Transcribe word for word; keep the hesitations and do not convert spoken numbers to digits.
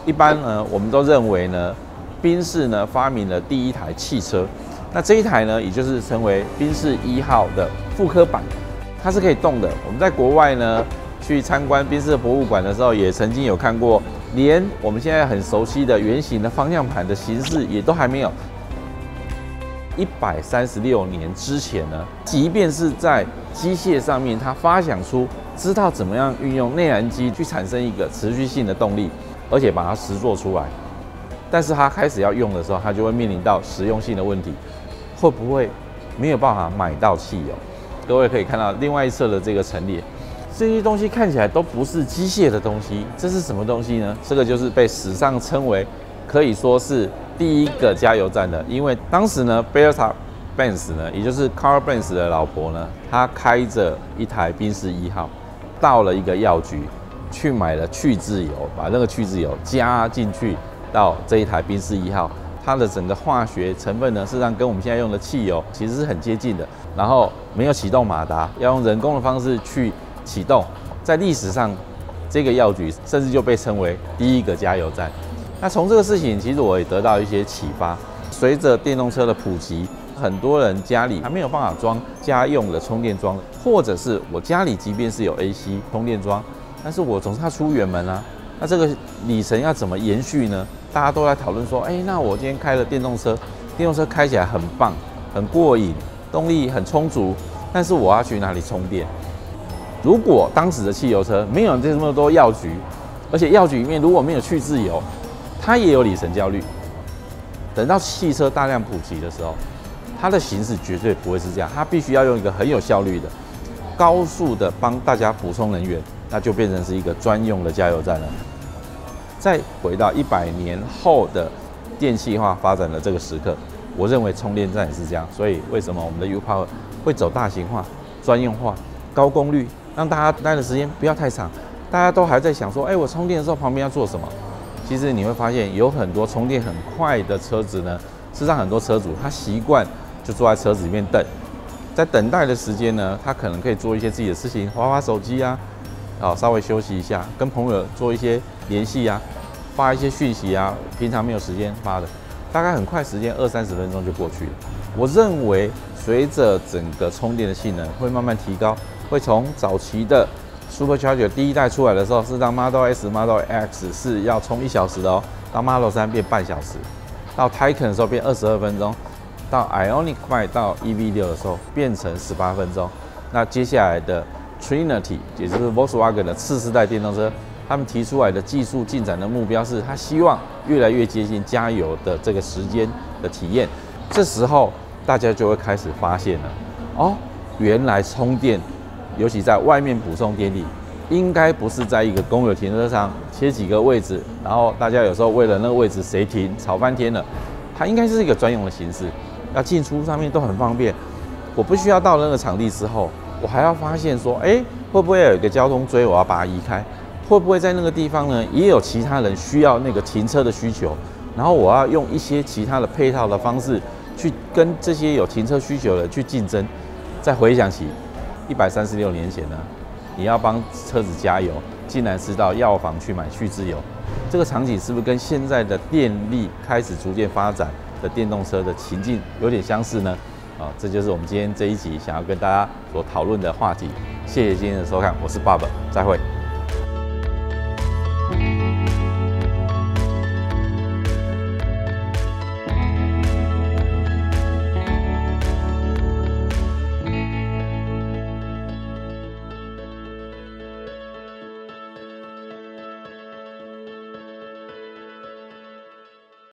一般呢，我们都认为呢，宾士呢发明了第一台汽车，那这一台呢，也就是称为宾士一号的复刻版，它是可以动的。我们在国外呢去参观宾士的博物馆的时候，也曾经有看过，连我们现在很熟悉的圆形的方向盘的形式也都还没有。一百三十六年之前呢，即便是在机械上面，它发想出知道怎么样运用内燃机去产生一个持续性的动力，而且把它实作出来。但是它开始要用的时候，它就会面临到实用性的问题，会不会没有办法买到汽油？各位可以看到另外一侧的这个陈列，这些东西看起来都不是机械的东西，这是什么东西呢？这个就是被史上称为可以说是第一个加油站的，因为当时呢 ，Bertha Benz 呢，也就是 Carl Benz 的老婆呢，她开着一台宾士一号，到了一个药局去买了去渍油，把那个去渍油加进去到这一台宾士一号，它的整个化学成分呢，事实上跟我们现在用的汽油其实是很接近的。然后没有启动马达，要用人工的方式去启动。在历史上，这个药局甚至就被称为第一个加油站。那从这个事情，其实我也得到一些启发。随着电动车的普及，很多人家里还没有办法装家用的充电桩，或者是我家里即便是有 A C 充电桩，但是我总是要出远门啊。那这个里程要怎么延续呢？大家都在讨论说，哎，那我今天开了电动车，电动车开起来很棒，很过瘾，动力很充足，但是我要去哪里充电？如果当时的汽油车没有这么多药局，而且药局里面如果没有去渍油，它也有里程焦虑。等到汽车大量普及的时候，它的形式绝对不会是这样，它必须要用一个很有效率的、高速的帮大家补充能源，那就变成是一个专用的加油站了。再回到一百年后的电气化发展的这个时刻，我认为充电站也是这样。所以为什么我们的 U-Power 会走大型化、专用化、高功率，让大家待的时间不要太长？大家都还在想说，哎，我充电的时候旁边要做什么？其实你会发现，有很多充电很快的车子呢，事实上很多车主他习惯就坐在车子里面等，在等待的时间呢，他可能可以做一些自己的事情，滑滑手机啊，好稍微休息一下，跟朋友做一些联系啊，发一些讯息啊，平常没有时间发的，大概很快时间二三十分钟就过去了。我认为随着整个充电的性能会慢慢提高，会从早期的 Supercharger 第一代出来的时候，是让 Model S、Model X 是要充一小时的哦，到 Model 三变半小时，到 Taycan 的时候变二十二分钟，到 Ioniq five 到 E V 六的时候变成十八分钟。那接下来的 Trinity， 也就是 Volkswagen 的次世代电动车，他们提出来的技术进展的目标是，他希望越来越接近加油的这个时间的体验。这时候大家就会开始发现了，哦，原来充电，尤其在外面补充电力，应该不是在一个公有停车场切几个位置，然后大家有时候为了那个位置谁停吵翻天了，它应该是一个专用的形式，要进出上面都很方便。我不需要到那个场地之后，我还要发现说，哎，会不会有一个交通锥，我要把它移开？会不会在那个地方呢，也有其他人需要那个停车的需求？然后我要用一些其他的配套的方式，去跟这些有停车需求的去竞争。再回想起一百三十六年前呢，你要帮车子加油，竟然是到药房去买去渍油，这个场景是不是跟现在的电力开始逐渐发展的电动车的情境有点相似呢？啊，这就是我们今天这一集想要跟大家所讨论的话题。谢谢今天的收看，我是爸爸，再会。